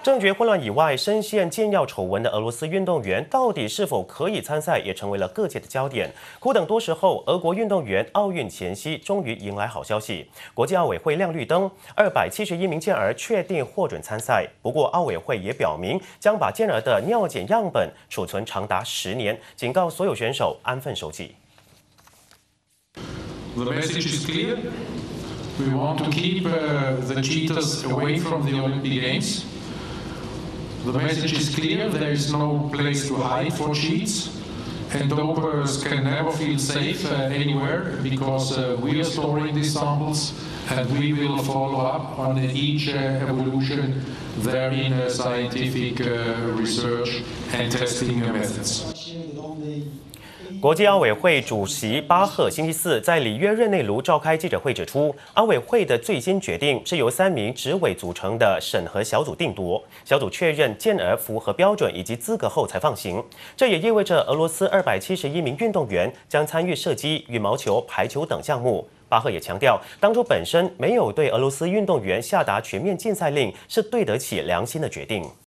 政局混乱以外，深陷禁药丑闻的俄罗斯运动员到底是否可以参赛，也成为了各界的焦点。苦等多时后，俄国运动员奥运前夕终于迎来好消息，国际奥委会亮绿灯，271名健儿确定获准参赛。不过，奥委会也表明将把健儿的尿检样本储存长达10年，警告所有选手安分守己。 The message is clear. We want to keep the cheaters away from the Olympic Games. The message is clear. There is no place to hide for cheats, and dopers can never feel safe anywhere because we are storing these samples and we will follow up on each evolution there in scientific research and testing methods. 国际奥委会主席巴赫星期四在里约热内卢召开记者会，指出，奥委会的最新决定是由3名执委组成的审核小组定夺，小组确认健儿符合标准以及资格后才放行。这也意味着俄罗斯271名运动员将参与射击、羽毛球、排球等项目。巴赫也强调，当初本身没有对俄罗斯运动员下达全面禁赛令，是对得起良心的决定。